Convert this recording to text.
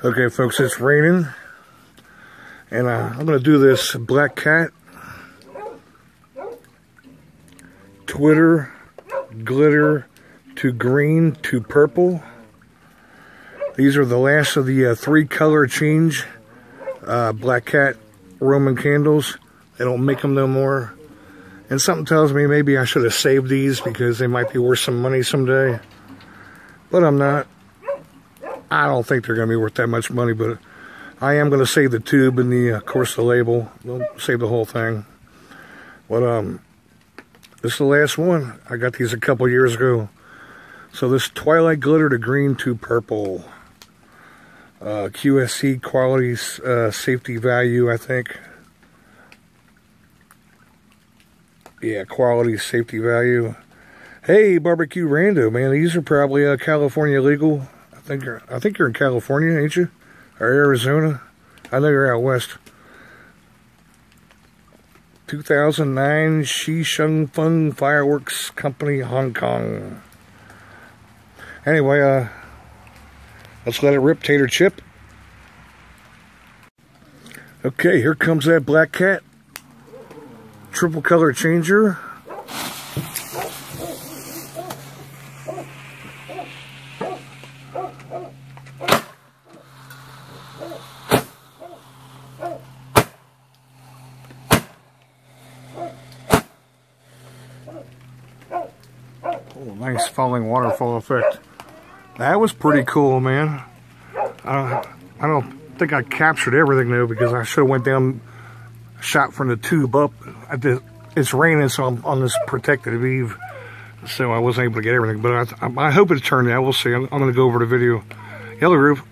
Okay, folks, it's raining, and I'm going to do this Black Cat Twitter glitter to green to purple. These are the last of the 3-color change Black Cat Roman candles. They don't make them no more. And something tells me maybe I should have saved these because they might be worth some money someday. But I'm not. I don't think they're going to be worth that much money, but I am going to save the tube and the, of course, the label. Don't save the whole thing. But this is the last one. I got these a couple years ago. So this Twilight Glitter to green to purple. QSC quality safety value, I think. Yeah, quality safety value. Hey, Barbecue Rando, man, these are probably California legal. I think you're in California, ain't you? Or Arizona? I know you're out west. 2009 Shi Sheng Feng Fireworks Company, Hong Kong. Anyway, let's let it rip, Tater Chip. Okay, here comes that Black Cat. Triple color changer. Oh, nice falling waterfall effect. That was pretty cool, man. I don't think I captured everything though, because I should have went down, shot from the tube up. It's raining, so I'm on this protective eave, so I wasn't able to get everything. But I hope it turned out. We'll see. I'm going to go over the video. Yellow Groove.